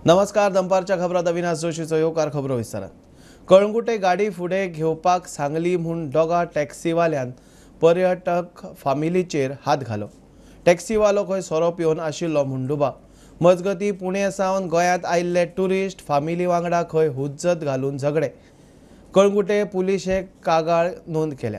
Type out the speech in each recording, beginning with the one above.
नमस्कार, दनपारच्या खबरात अविनाश जोशीचो येवकार खबरो विस्तारात। कळंगुटे गाडी फुडें घेवपाक सांगली म्हूण दोगा टॅक्सीवाल्यान पर्यटक फामिलीचेर हात घालो। टॅक्सीवालो खंय सोरोप येवन आशिल्लो म्हूण डुबा। मजगती पुणे सावन गोंयांत आयिल्ले टुरिस्ट फामिली वांगडा खंय हुज्जत घालून झगडे। कळंगुटे पुलिशे कागाळ नोंद केल्या।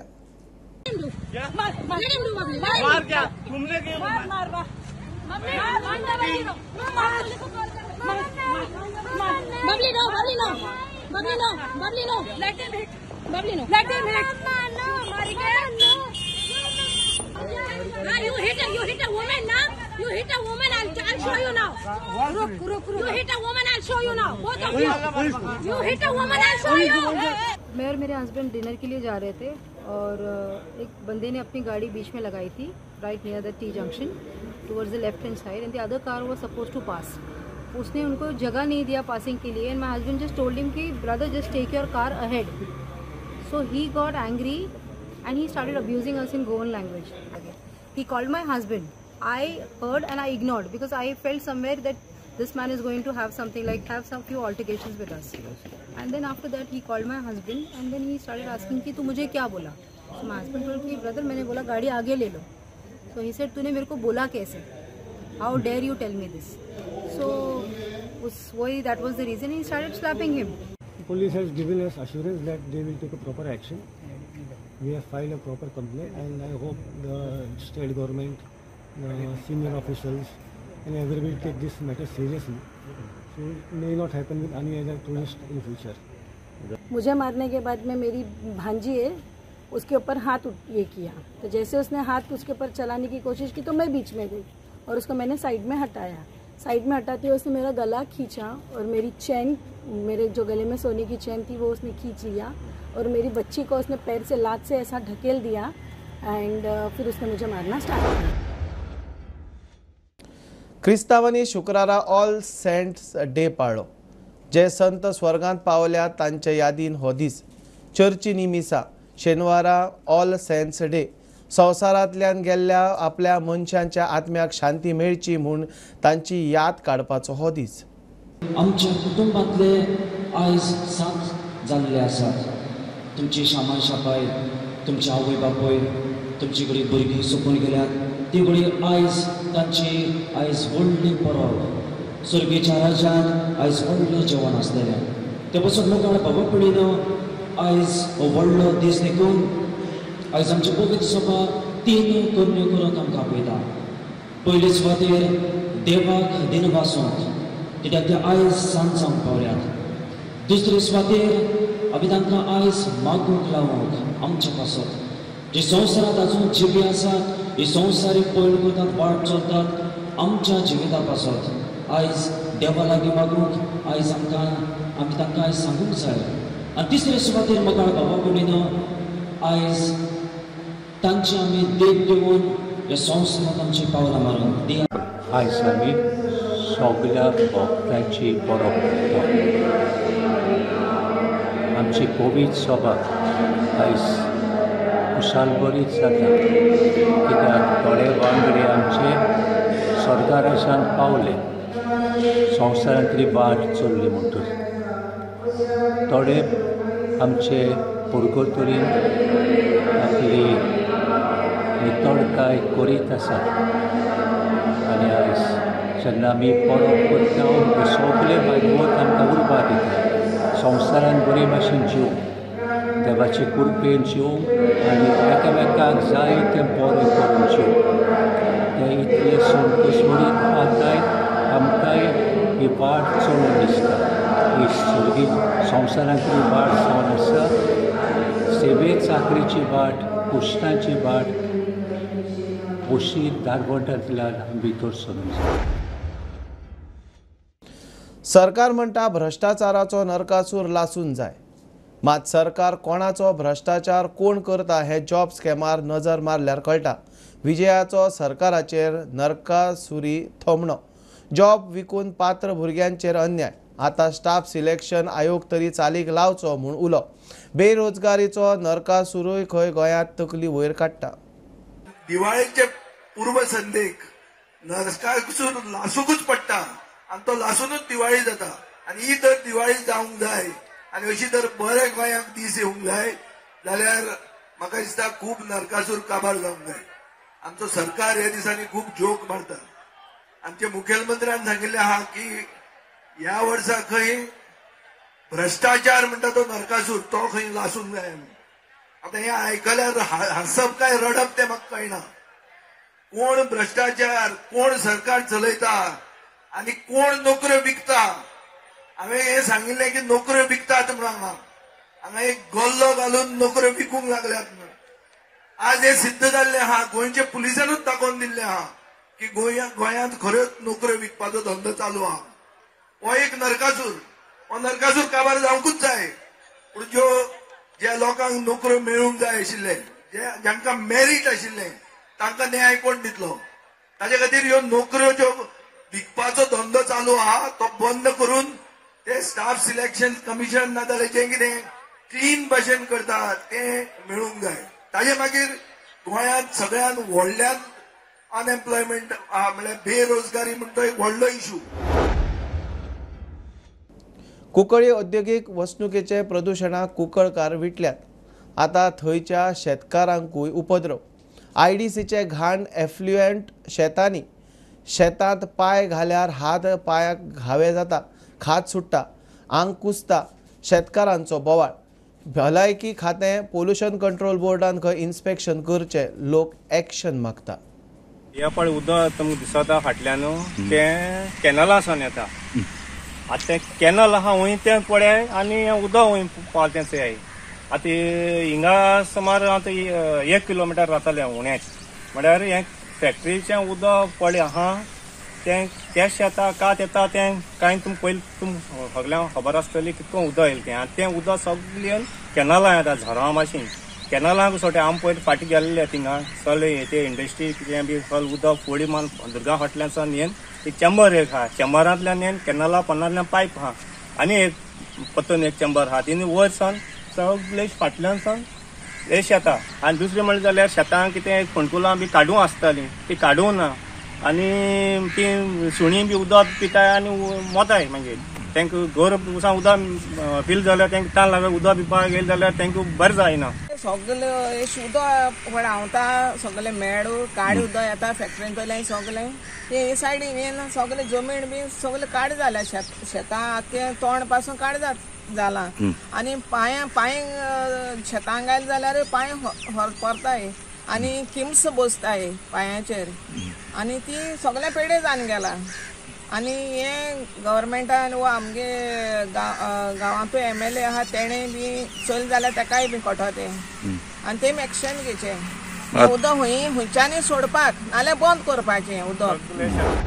You hit a woman now. You hit a woman. I'll show you now. You hit a woman. I'll show you now. Both of you. You hit a woman. I'll show you. मैं और मेरे husband dinner के लिए जा रहे थे और एक बंदे ने अपनी गाड़ी बीच में लगाई थी right near the T junction towards the left hand side and the other car was suppose to pass. उसने उनको जगह नहीं दिया पासिंग के लिए and my husband just told him कि brother just take your car ahead. So he got angry and he started abusing us in Goan language. He called my husband. I heard and I ignored because I felt somewhere that this man is going to have something like have some few altercations with us. And then after that he called my husband and then he started asking कि तू मुझे क्या बोला? So my husband told कि brother मैंने बोला गाड़ी आगे ले low. So he said तूने मेरे को बोला कैसे? How dare you tell me this? So that was the reason he started slapping him. The police has given us assurance that they will take a proper action. We have filed a proper complaint and I hope the state government, senior officials and everybody will take this matter seriously. So it may not happen with any other tourist in future. मुझे मारने के बाद में मेरी भांजी है उसके ऊपर हाथ ये किया तो जैसे उसने हाथ उसके ऊपर चलाने की कोशिश की तो मैं बीच में गई और उसको मैंने साइड में हटाया। साइड में हटाते हुए उसने मेरा गला खींचा और मेरी चैन मेरे जो गले में सोने की चैन थी वो उसने खींच लिया और मेरी बच्ची को उसने पैर से लात से ऐसा ढकेल दिया एंड फिर उसने मुझे मारना स्टार्ट किया। क्रिस्तावांनी शुक्रारा ऑल सेंट्स डे पाळ्ळो। जे संत स्वर्गांत पावल्या तांच्या यादीन हो दीस चर्ची निमिसा शेनवारा ऑल सेंट्स डे संवसारांतल्यान गेल्ल्या आपल्या मनशांच्या आत्म्याक शांती मेळची म्हूण तांची याद काडपाचो हो दीस। आमच्या कुटुंबातले आयज 7 जाल्ले आसात। तुमची सामान शापाय तुमचे आवय बापूय तुमची कडेन भुरगीं सोंपून गेल्यात ती कडेन आयज तांची आयज व्हडली परब सर्गेच्या राज्यांत आयज व्हडलें जेवण आसलेलें ते पासून लोकांक बाबा पिढीन आयज हो व्हडलो दीस देखून आयज आमची पवित्र सभा 3 कन्यो करून आमकां आपयता। पयले सुवातेर देवाक दिनवासूंक कित्याक ते आयज सांजांक पावल्यात। दुसरे सुवातेर आमी तांकां आयज मागूंक लावूंक आमच्या पासत जे संवसारांत आजून जिवी आसात ही संवसारीक पयलो करतात वाट चलतात आमच्या जिविता पासत आयज देवा लागीं मागूंक आयज आमी तांकां आयज सांगूंक जाय। आनी तिसरे सुवातेर म्हाका बाबा कडेन आयज तांची आमी देख दिवन ह्या संवसारांत आमची पावलां मारूंक दिया। आयज आमी सगळ्या भक्तांची परब करता। आमची पवित्र सभा आयज खुशाल बरीच जाता कित्याक थोडे वांगडी आमचे स्वर्गा राज्यांत पावले संवसारांतली वाट चल्ली म्हणटूच थोडे आमचे पुर्गोतरीन आपली नितळकाय करीत आसात आनी आयज जेन्ना आमी परब करता सगळे भागवत आमकां उर्बा दिता संवसारान बरे भाशेन जिवंक देवाचे कृपेन जिवंक आनी एकामेकाक जाय तें बरें करून जिवंक ते इतले संतोषवरीत पावताय आमकांय ही वाट चलून दिसता ही सर्गी संवसारांतली वाट जावन आसा सेवे चाकरीची वाट कुश्टांची वाट अशी दारवंटांतल्यान भितर सरून जाता। सरकार म्हणटा भ्रष्टाचाराचो नरकासूर लासून जाय मात सरकार कोणाचो भ्रष्टाचार कोण करता हे जॉब स्कॅमार नजर मारल्यार कळटा। विजयाचो सरकाराचेर नरकासुरी थोमणो जॉब विकून पात्र भुरग्यांचेर अन्याय आता स्टाफ सिलेक्शन आयोग तरी चालीक लावचो म्हूण उलो। बेरोजगारीचो नरकासुरूय खंय गोंयांत तकली वयर काडटा। दिवाळीचे पूर्व संध्येक नरकासूर लासूंकच पडटा आणि तो लासूनच दिवाळी जाता आणि ही तर दिवाळी जावंक जाय आणि अशी तर बरे गोंयांक दीस येवंक जाय जाल्यार म्हाका दिसता खूब नरकासूर काबार जावंक जाय. आमचो सरकार ह्या दिसांनी खूब जोक मारता. आमच्या मुखेलमंत्र्यान सांगिल्लें आहा की ह्या वर्सा खंय भ्रष्टाचार म्हणटा तो नरकासूर तो खंय लासूंक जाय. आता हे आयकल्यार हसप काय रडप ते म्हाका कळना. कोण भ्रष्टाचार, कोण सरकार चलयता आणि कोण नोकऱ्यो विकता. हांवें हे सांगिल्लें की नोकऱ्यो विकतात म्हणून हांगा एक गल्लो घालून नोकऱ्यो विकूंक लागल्यात म्हणून. आज हे सिद्ध जाल्लें आहा. गोंयचे पुलिसानूच दाखोवन दिल्लें आहा की गोंयांत खऱ्योच नोकऱ्यो विकपाचो धंदो चालू आहा. हो एक नरकासूर. हो नरकासूर काबार जावंकूच जाय. पूण ज्या लोकांक नोकऱ्यो मेळूंक जाय आशिल्ले, जांकां मेरीट आशिल्लें, तांकां न्याय कोण दितलो. ताचे खातीर ह्यो नोकऱ्यो ज्यो विकपाचो धंदो चालू आहा तो बंद करून ते स्टाफ सिलेक्शन कमिशन नाजाल्यार जें कितें क्लीन भाशेन करतात तें मेळूंक जाय. ताजे मागीर गोंयांत सगळ्यात व्हडल्यान अनएम्प्लॉयमेंट म्हळ्यार बेरोजगारी म्हणटा तो एक व्हडलो इशू. कुंकळ्ळी औद्योगिक वसणुकेचे प्रदूषणाक कुंकळकार विटल्यात. आता थंयच्या शेतकारांकूय उपद्रव. आयडीसीचे घाण एफ्ल्युएंट शेतांनी शेतांत पांय घाल्यार हात पांयाक घावे जाता, खाज सुट्टा, आंग कुसता. शेतकारांचो बोवाळ. भलायकी खातें पोल्युशन कंट्रोल बोर्डान खंय इन्स्पेक्शन करचें. लोक एक्शन मागता. ह्या पाळी उदक तुमकां दिसता फाटल्यान तें कॅनलासान येता. आतां तें कॅनल आहा वय तें पळय आनी उदक वय पावता तें जाय. आतां हिंगा सुमार आतां 1 किलोमिटर जातालें उणेंच. म्हळ्यार हें फॅक्टरीचें उदक पळय आहा तें त्या शेतां कात येता तें कांय तुमकां पयलीं तुमकां सगळ्यांक खबर आसतली कितको उदक येयलें तें. आनी तें उदक सगळें कॅनलां येता झरा भाशेन. कॅनलांक सोटे आमी पयलीं फाटीं गेल्ले थिंगा चल ते इंडस्ट्री कितें बी चल उदक फोडी मान दुर्गा फाटल्यानसान येवन एक चेंबर एक आहा. चेंबरांतल्यान येवन कॅनला पोंदांतल्यान पायप आहा आनी एक पत्तन एक चेंबर आहा. तिनी वयर सावन सगळे फाटल्यान सावन हे शेतां. आनी दुसरें म्हणलें जाल्यार शेतां कितें फोंडकुलां बी काडूं आसतालीं ती काडूं ना. आनी ती सुणी बी उदक पिताय आनी मोताय. मागीर तांकां घर उदक फील जाल्यार तांकां ताण लागून उदक पिवपाक गेले जाल्यार तांकां बरें जायना. सगळें उदक व्हांवता सगळें मेळू काडी उदक येता फॅक्टरीन पयलें सगळें ते सायडीन येवन सगळें जमीन बी सगळें काड जाल्या. शेतां तें तोंड पासून काड जालां. आनी पांय शेतांक घायल जाल्यार पांय परताय आनी किम्स बसताय पांयाचेर आनी ती सगळें पेडे जावन गेला. आनी हे गव्हर्मेंटान वो आमगे गांवांतूय MLA आहा तेणें बी चल जाल्यार ताकाय बी कोठो तें आनी तें एक्शन घेवचें. उदक हुंयच्यांनी सोडपाक नाल्यार बंद करपाचें उदक.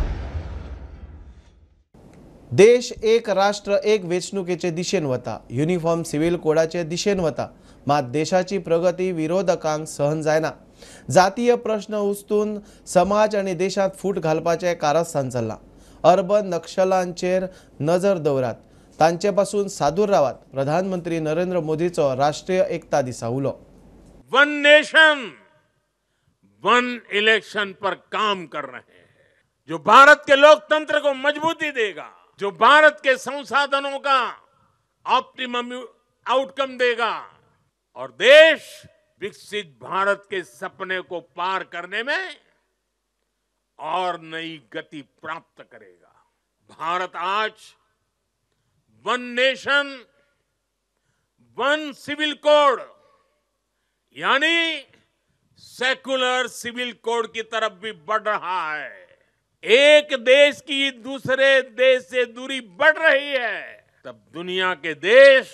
देश एक राष्ट्र एक वेंचणुकेचे दिशेन वता. युनिफॉर्म सिव्हिल कोडाचे दिशेन वता. मात देशाची प्रगती विरोधकांक सहन जायना. जातीय प्रश्न उस्तून समाज आनी देशांत फूट घालपाचें कारस्थान चल्लां. अर्बन नक्षलांचेर नजर दवरात. तांचे पासून सादूर रावात. प्रधानमंत्री नरेंद्र मोदीचो राष्ट्रीय एकता दिसा उलो. वन नेशन वन इलेक्शन पर काम कर रहे हैं, जो भारत के लोकतंत्र को मजबूती देगा, जो भारत के संसाधनों का ऑप्टिमम आउटकम देगा और देश विकसित भारत के सपने को पार करने में और नई गति प्राप्त करेगा. भारत आज one nation one civil code यानी सेकुलर सिविल कोड की तरफ भी बढ़ रहा है. एक देश की दूसरे देश से दूरी बढ़ रही है, तब दुनिया के देश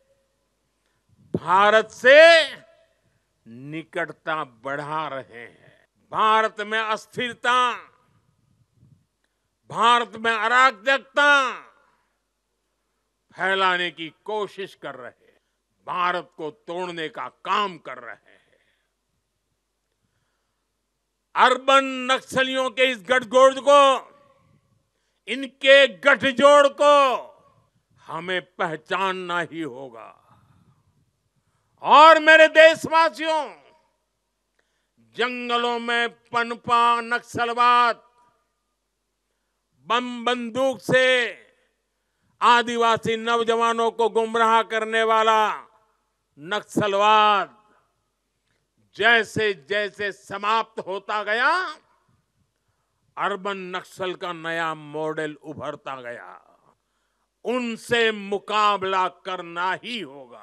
भारत से निकटता बढ़ा रहे हैं. भारत में अस्थिरता, भारत में अराजकता फैलाने की कोशिश कर रहे हैं, भारत को तोड़ने का काम कर रहे हैं. अर्बन नक्सलियों के इस गठजोड़ को, इनके गठजोड़ को हमें पहचानना ही होगा. और मेरे देशवासियों, जंगलों में पनपा नक्सलवाद बम बंदूक से आदिवासी नौजवानों को गुमराह करने वाला नक्सलवाद जैसे जैसे समाप्त होता गया, अर्बन नक्सल का नया मॉडल उभरता गया। उनसे मुकाबला करना ही होगा।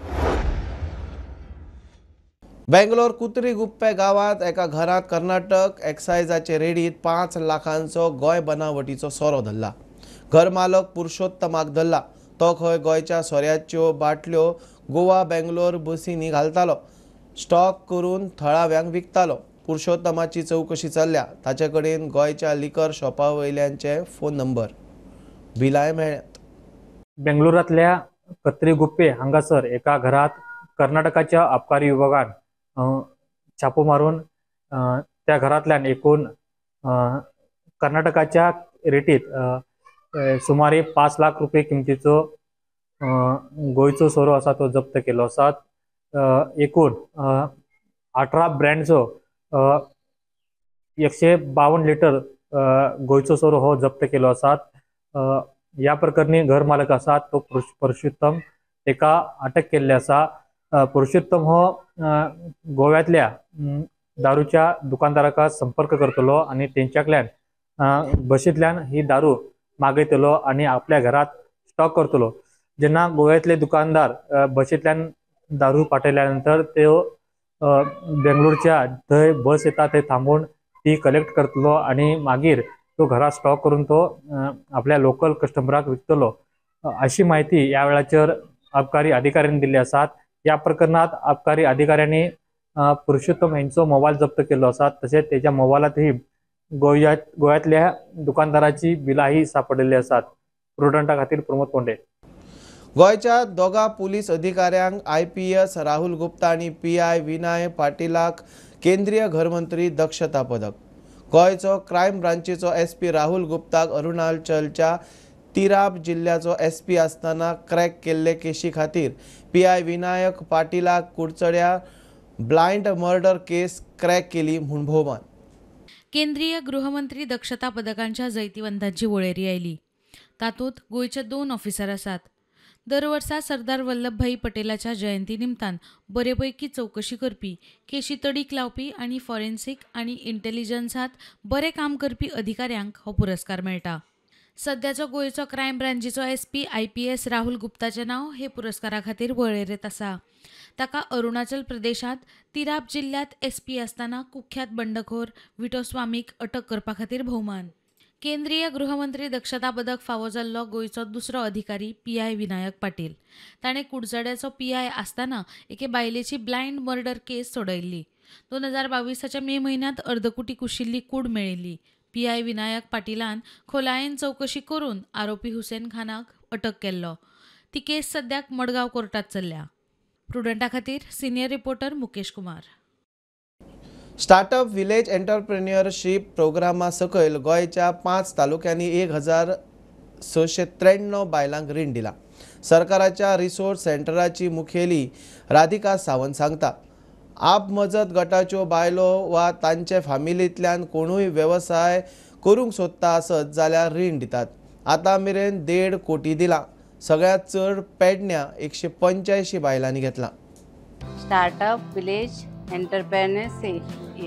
बेंगलोर कुत्री गुप्पे गावात एका घरात कर्नाटक एक्सायजाचे रेडीत 5 लाखांचो गोय बनावटीचो सोरो धरला। घर मालक पुरुषोत्तमाक धरला। तो खंय गोयच्या सोऱ्याच्यो बाटल्यो गोवा बेंगलोर बसींनी घालतालो, स्टॉक करून थळाव्यांक विकतालो। पुरुषोत्तमाची चौकशी चल्ल्या। ताचे कडेन गोयच्या लिकर शॉपा वयल्यांचे फोन नंबर, बिलाय मेळ्ळ्यात। बेंगलोरातल्या कत्री गुप्पे हांगासर एका घरात कर्नाटकाच्या आबकारी विभागान छापो मारून त्या घरातल्यान एकूण कर्नाटकाच्या रेटीत सुमारे 5 लाख रुपये किमतीचो गोयचो सोरो आसा तो जप्त केलो आसा। एकूण 18 ब्रँडचो 152 लिटर गोयचो सोरो हो जप्त केलो आसा। या प्रकरणी घर मालक आसा तो पुरुषोत्तम एका अटक केल्ले आसा। पुरुषोत्तम हो गोव्यातल्या दारूच्या दुकानदाराका संपर्क करतलो आणि तेंच्याकडल्यान बशींतल्यान ही दारू मागयतलो आणि आपल्या घरात स्टॉक करतलो। जेन्ना गोव्यातले दुकानदार बशींतल्यान दारू पाठयल्यानंतर त्यो बेंगलोरच्या थंय बस येता थंय थांबून ती कलेक्ट करतलो आणि मागीर तो घरात स्टॉक करून तो आपल्या लोकल कस्टमराक विकतलो, अशी माहिती या वेळाचेर आबकारी अधिकाऱ्यांनी दिली आसा। या प्रकरणात आबकारी अधिकाऱ्यांनी पुरुषोत्तम यांचो मोबाईल जप्त केलो आसा। तसेच त्याच्या मोबाईलातही गोव्यातल्या दुकानदाराची बिलाही सापडलेली आसात। प्रुडंटा खातीर प्रमोद पोंडे। गोयच्या दोगा पुलीस अधिकाऱ्यांक IPS राहुल गुप्ता आणि PI विनय पाटीलाक केंद्रीय घरमंत्री दक्षता पदक। गोयचो क्रायम ब्रांचीचो SP राहुल गुप्ताक अरुणाचलच्या तिराप जिल्ह्याचो SP आसतना क्रॅक केल्ले केशी खातीर PI विनायक पाटीलाक कुडचड्या ब्लाइंड मर्डर केस क्रॅक केली म्हूण भोवमान। केंद्रीय गृहमंत्री दक्षता पदकांच्या जैतिवंतांची वळेरी आयली। तातूंत गोयचे 2 ऑफिसर आसात। दर वर्सा सरदार वल्लभभाई पटेलाच्या जयंती निमतान बरेपैकी चौकशी करपी, केशी तडीक लावपी आणि फॉरेन्सिक आणि इंटेलिजन्सात बरे काम करपी अधिकाऱ्यांक हो पुरस्कार मेळटा। सध्याचो गोयचो क्रायम ब्रांचीचो SP IPS राहुल गुप्ताचे नाव हे पुरस्कारा खातीर वळेरेंत आसा। ताका अरुणाचल प्रदेशात तिराप जिल्ह्यात SP आसतना कुख्यात बंडखोर विटो स्वामीक अटक करपा खातीर भोवमान। केंद्रीय गृहमंत्री दक्षता पदक फावो जाल्लो गोयचो दुसरो अधिकारी PI विनायक पाटील। ताणें कुडचड्याचो PI आसतना एके बायलेची ब्लाइंड मर्डर केस सोडयल्ली। 2022च्या मे म्हयन्यांत अर्दकुटी कुशिल्ली कूड मेळिल्ली। PI विनायक पाटीलान खोलायेन चौकशी करून आरोपी हुसेन खानाक अटक केल्लो। ती केस सद्याक मडगांव कोर्टात चल्ल्या। प्रुडंटा खातीर senior reporter Mukesh Kumar. Startup village entrepreneurship प्रोग्रामा सकयल गोयच्या 5 तालुक्यांनी 1693 बायलांक रीण दिला। सरकाराच्या रिसोर्स सेंटराची मुखेली राधिका सावंत सांगता, आप मजत गटाच्यो बायलो वा तांचे फामिलींतल्यान कोणूय व्यवसाय करूंक सोदता आसत जाल्यार रीण दितात। आतां मेरेन 1.5 कोटी दिला। सगळ्यात चड पेडण्या 185 बायलांनी घेतला। स्टार्टअप विलेज एंटरप्रेन्योर्स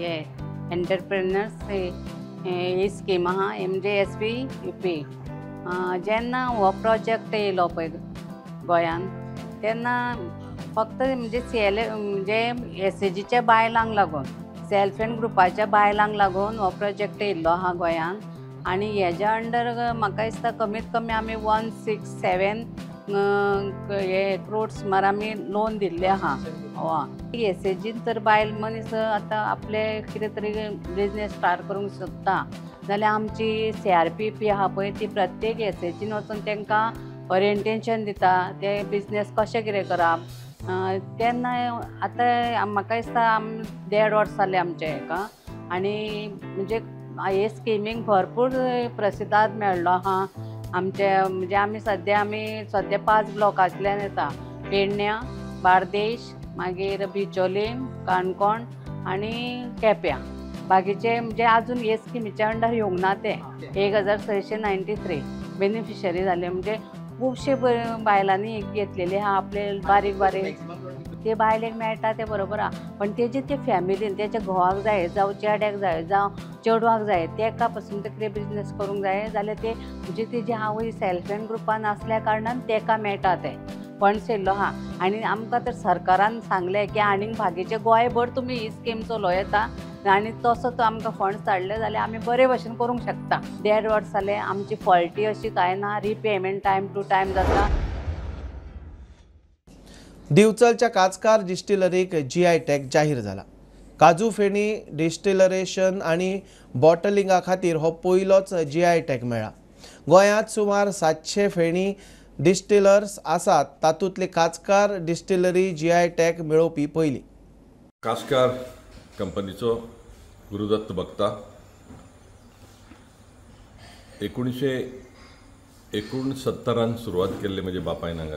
ही स्कीम आहा MJSP UP। जेन्ना हो प्रोजेक्ट येयलो पळय गोंयान तेन्ना फक्त म्हणजे SAGच्या बायलांक लागून, सेल्फ हेल्प ग्रुपाच्या बायलांक लागून हो प्रोजेक्ट येयल्लो आहा गोंयान। आनी हेज्या अंडर म्हाका दिसता कमीत कमी आमी 167 क्रोड्स सुमार आमी लोन दिल्ले आहा। SAGीन जर बायल मनीस आतां आपले कितें तरी बिजनेस स्टार्ट करूंक सोदता जाल्यार आमची CRPP आहा पळय ती प्रत्येक SAGीन वचून तांकां ओरिएंटेशन दिता, ते बिजनेस कशें कितें करप। तेन्ना आतां म्हाका दिसता 1.5 वर्स जाले आमचे हेका, आनी म्हणजे हे स्किमीक भरपूर प्रतिसाद मेळ्ळो आहा आमचे। म्हणजे आमी सद्या 5 ब्लॉकांतल्यान येता, पेडण्या, बार्देश, मागीर बिचोलीम, काणकोण आनी केप्यां। बाकीचे म्हणजे अजून हे स्किमीच्या अंडर येवंक ना ते 1693 बेनिफिशरी जाले म्हणजे खूपशे बायलांनी घेतलेले हा आपले बारीक बारीक ते बायलेक मेळटा ते बरोबर आहा पण तेजे ते फॅमिलीन तेच्या घोवाक जाय जावं चेड्याक जाय जावं चेडवाक जाय तेका पासून ते कितें बिजनेस करूंक जाय जाल्यार ते म्हणजे तेजे आवय सेल्फ हेल्प ग्रुपान आसल्या कारणान तेका मेळटा ते फंड्स येयल्लो आहा आनी आमकां तर सरकारान सांगलें की आनीक बाकीचे गोंयभर तुमी ही स्कीम चलोव येता आनी तसो तो आमकां फंड्स धाडले जाल्यार आमी बरे भशेन करूंक शकता 1.5 वर्स जालें आमची फॉल्टी अशी कांय ना रिपेमेंट टायम टू टायम जाता दिवचलच्या काचकार डिस्टिलरीक GI टॅग जाहीर जाला काजू फेणी डिस्टिलरेशन आनी बॉटलिंगा खातीर हो पयलोच GI टॅग मेळ्ळा गोंयांत सुमार 700 फेणी डिस्टिलर्स आसात तातूंतली काचकार डिस्टिलरी GI टॅग मेळोवपी पयली कास्कार कंपनीचो गुरुदत्त भक्ता 1969 सुरवात केल्ली म्हज्या बापायन हांगा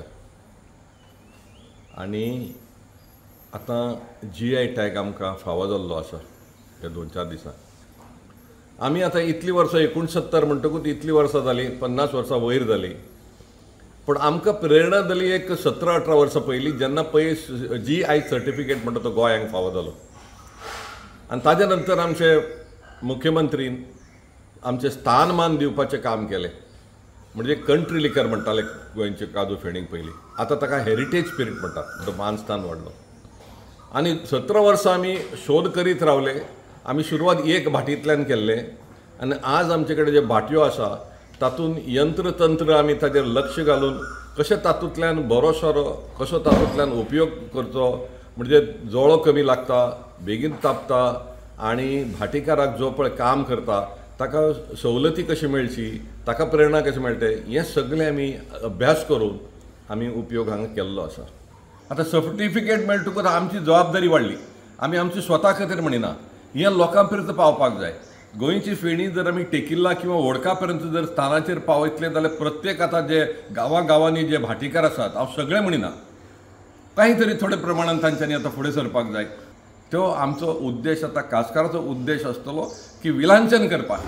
आनी आतां GI टॅग आमकां फावो जाल्लो आसा ह्या 2-4 दिसांक आमी आतां इतलीं वर्सां 69 म्हणटकूच इतलीं वर्सां जालीं 50 वर्सां वयर जालीं पण आमकां प्रेरणा जाली एक 17-18 वर्सां पयलीं जेन्ना GI सर्टिफिकेट म्हणटा तो गोंयांक फावो जालो आनी ताज्या नंतर आमचे मुख्यमंत्रीन आमचें स्थानमान दिवपाचें काम केलें म्हणजे कंट्री लिकर म्हणटाले गोंयचे काजू फेणीक पयलीं आतां ताका हेरिटेज स्पिरीट म्हणटात तो मानस्थान वाडलो आनी 17 वर्सां आमी शोध करीत रावले आमी सुरवात एक भाटयेंतल्यान केल्ले आनी आज आमचे कडेन जे भाटयो आसा तातूंत यंत्रतंत्र आमी ताजेर लक्ष घालून कशें तातूंतल्यान बरो सोरो कसो तातूंतल्यान उपयोग करचो म्हणजे जळो कमी लागता बेगीन तापता आनी भाटीकाराक जो पळय काम करता ताका सवलती कशी मेळची ताका प्रेरणा कशी मेळटे हें सगळें आमी अभ्यास करून आमी उपयोग हांगा केल्लो आसा आतां सर्टिफिकेट मेळटकूच आमची जबाबदारी वाडली आमी आमची स्वता खातीर म्हणिना हें लोकां पर्यंत पावपाक जाय गोंयची फेणी जर आमी टेकिल्ला किंवा ओडका पर्यंत जर स्थानाचेर पावयतले जाल्यार प्रत्येक आतां जे गांवांनी जे भाटीकार आसात हांव सगळें म्हणिना कांय तरी थोड्या प्रमाणान तांच्यांनी आतां फुडें सरपाक जाय तो आमचो उद्देश आतां कास्काराचो उद्देश आसतलो की विलांचन करपाक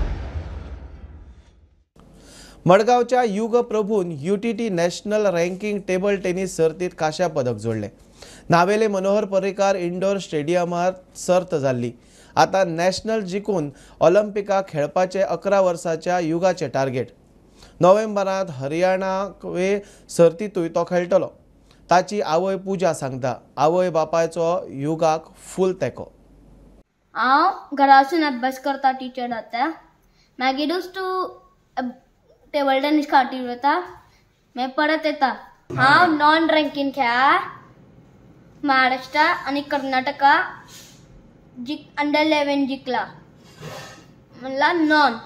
मडगांवच्या युग प्रभून UTT national ranking table tennis सर्तीत कांस्य पदक जोडलें नावेले मनोहर पर्रीकार इंडोर स्टेडियमांत सर्त जाल्ली आतां नॅशनल जिखून ऑलिंपिकाक खेळपाचे 11 वर्साच्या युगाचे टार्गेट नोव्हेंबरांत हरियाणावे सर्तींतूय तो खेळटलो ताची आवय पूजा सांगता आवय बापायचो युगाक फूल तेंको हांव घरा वचून अभ्यास करता टिचर जाता मागीरूच तूं टेबल टेनीस खातीर वता मागीर परत येता हांव नॉन रँकींग खेळा महाराष्ट्रा आनी कर्नाटका अंडर 11 जिंकला म्हणल्यार नॉन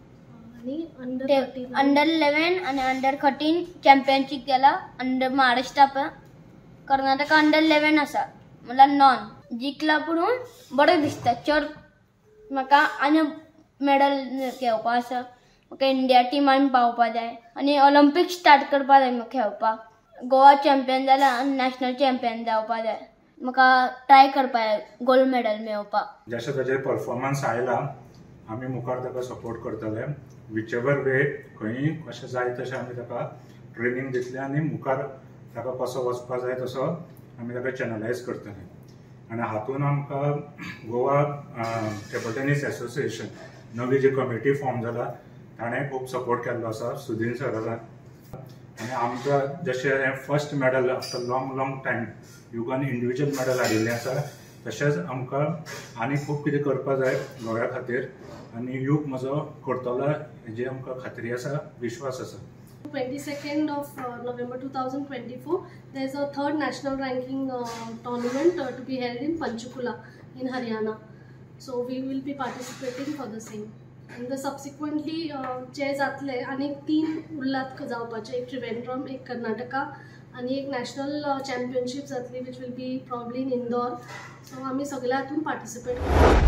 अंडर 11 आनी अंडर 13 चॅम्पियनशीप केला अंडर महाराष्ट्रा पण कर्नाटका अंडर 11 आसा म्हणल्यार नॉन जिंकला पुणून बरें दिसता चड म्हाका आनी मेडल घेवपा आसा म्हाका इंडिया टिमान पावपा जाय आनी ऑलिंपिक स्टार्ट करपा जाय म्हाका खेळपाक गोवा चॅम्पियन जाला आनी नॅशनल चॅम्पियन जावपा जाय म्हाका ट्राय करपा जाय गोल्ड मेडल मेळोवपाक जशें ताजेर परफॉर्मन्स आयला आमी मुखार ताका सपोर्ट करतले विचेवर वे खंयी कशें जाय तशें आमी ताका ट्रेनिंग दितले आनी मुखार ताका कसो वचपा जाय तसो आमी ताका चॅनलायज करतले आनी हातून आमकां गोवा टेबल टेनीस एसोसिएशन नवी जी कमिटी फॉर्म जाला ताणें खूब सपोर्ट केल्लो आसा सुधीर सरान आनी आमकां जशें first medal after long time युगान इंडिविज्युअल मेडल हाडिल्लें आसा तशेंच आमकां आनी खूब कितें करपा जाय गोव्या खातीर आनी युग म्हजो करतलो हेजी आमकां खात्री आसा विश्वास आसा 22nd of November 2024 there is a third national ranking tournament to be held in Panchkula in Haryana, so we will be participating for the same and the subsequently जे जातले आनी 3 उरलात जावपाचे एक त्रिवेंद्रम एक कर्नाटका आनी एक नॅशनल चॅम्पियनशीप जातली which will be probably in Indore, so आमी सगळे हातून पार्टिसिपेट करता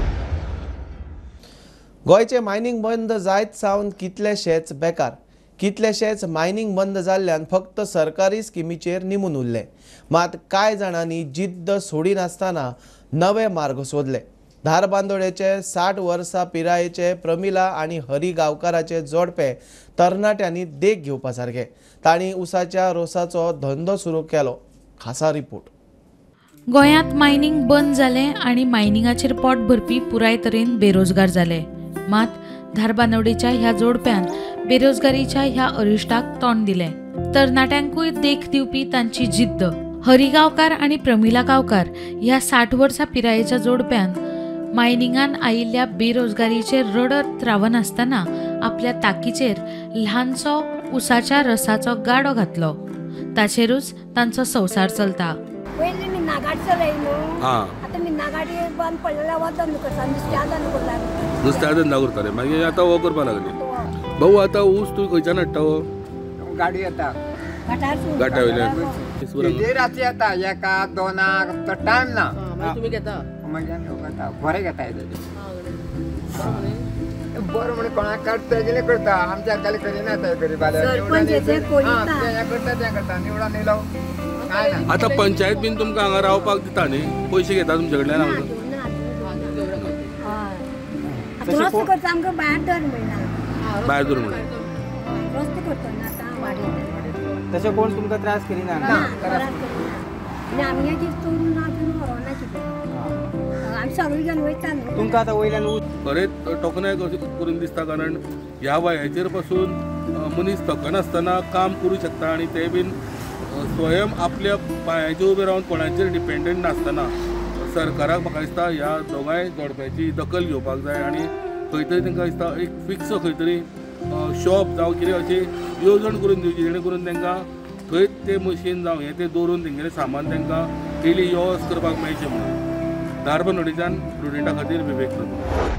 गोंयचे मायनिंग बंद जायत सावन कितलेशेच बेकार कितलेशेच मायनिंग बंद जाल्ल्यान फक्त सरकारी स्किमीचेर निमून उरले मात कांय जाणांनी जिद्द सोडिनासतना नवे मार्ग सोदले धारबांदोडेचे 60 वर्सां पिरायेचे प्रमिला आणि हरी गांवकाराचे जोडपे तरणाट्यांनी देख घेवपासारके. तांणी उसाच्या रोसाचो धंदो सुरू केलो. खासा रिपोर्ट. गोंयांत मायनिंग बंद जालें आनी मायनिंगाचेर पोट भरपी पुराय तरेन बेरोजगार जाले. मात धारबांदोडेच्या ह्या जोडप्यान बेरोजगारीच्या ह्या अरिश्टाक तोंड दिलें. तरणाट्यांकूय देख दिवपी तांची जिद्द. हरी गांवकार आनी प्रमिला गांवकार ह्या 60 वर्सां पिरायेच्या जोडप्यान मायनिंगान आयिल्ल्या बेरोजगारीचेर रडत रावनासतना आपल्या ताकीचेर ल्हानसो उसाच्या रसाचो गाडो घातलो. ताचेरूच तांचो संवसार चलता. पयलीं मिनागाडी चलय न्हू, आतां मिनागाडी बंद पडलेल्या वचन करता, नुस्त्या धंदो करता. नुस्त्या धंदा करताले, मागीर आतां हो करपा लागली. भाऊ आतां ऊस तूं खंयच्यान हाडटा हो? गाडी येता घाटा वयल्यान. राती येता, एका दोनाक तो टायम ना. तुम्ही घेता बरें घेता बरं म्हणजे कोणाक काडटा गेले करता, आमच्या गाली करिना गरीबाले करता निवडा निलो काय ना. आतां पंचायत बीन तुमकां हांगा रावपाक दिता न्ही, पयशे घेता तुमचे कडल्यान? रस्तो करता आमकां भायर दर मेळना. भायर दर मेळना. रस्तो करता ना आतां वाडे. तशें कोण तुमकां त्रास करिना. आनी आमगे कितें करून ना तुमी व्हरोना कितें. आमी सगळीं घेवन वयता न्हू. तुमकां आतां वयल्यान खरेंच टोकनाय करून दिसता, कारण ह्या वयाचेर पासून मनीस थकनासतना काम करूं शकता आनी ते बीन स्वयं आपल्या पांयाचेर उबे रावन कोणाचेर डिपेंडंट नासतना सरकाराक म्हाका दिसता ह्या दोगांय जोडप्याची दखल घेवपाक जाय आनी खंय तरी तांकां दिसता एक फिक्स खंय तरी शॉप जावं कितें अशी येवजण करून दिवची, जेणे करून तांकां थंय ते मशीन जावं हें ते दवरून तेंगेलें सामान तांकां डेली यूज करपाक मेळचें म्हणून. धारबांदोडेच्यान स्टुडंटा खातीर विवेक प्रभू.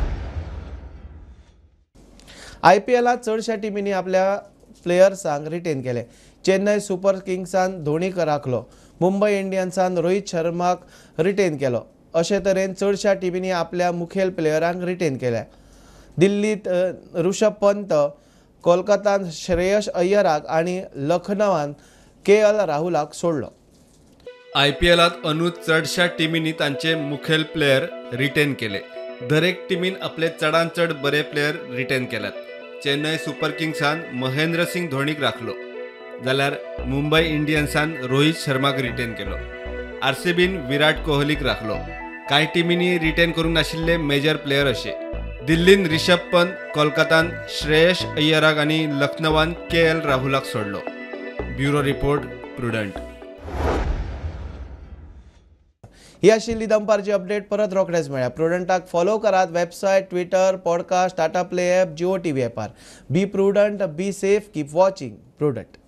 IPLात चडशा टिमींनी आपल्या प्लेयर्सांक रिटेन केले. चेन्नई सुपर किंग्सान धोनीक राखलो. मुंबई इंडियन्सान रोहित शर्माक रिटेन केलो. अशे तरेन चडशा टिमींनी आपल्या मुखेल प्लेयरांक रिटेन केल्या. दिल्लीत ऋषभ पंत, कोलकातात श्रेयस अय्यराक आनी लखनवान KL राहुलाक सोडलो. IPLात अंदूं चडशा टिमींनी तांचे मुखेल प्लेयर रिटेन केले. दरेक टिमीन आपले चडांत चड बरे प्लेयर रिटेन केल्यात. चेन्नई सुपर किंग्सान महेंद्र सिंग धोनीक राखलो, जाल्यार मुंबई इंडियन्सान रोहित शर्माक रिटेन केलो. RCBन विराट कोहलीक राखलो. कांय टिमींनी रिटेन करूंक नाशिल्ले मेजर प्लेयर अशे दिल्लीन ऋषभ पंत, कोलकातान श्रेयस अय्यराक आनी लखनवान KL राहुलाक सोडलो. Bureau report, prudent. ही आशिल्ली दनपारची अपडेट. परत रोखडेच मेळ्या. प्रुडंटाक फॉलो करात. Website, Twitter, podcast, Tata play app, Jio TV ॲपार. Be prudent, be safe, keep watching prudent.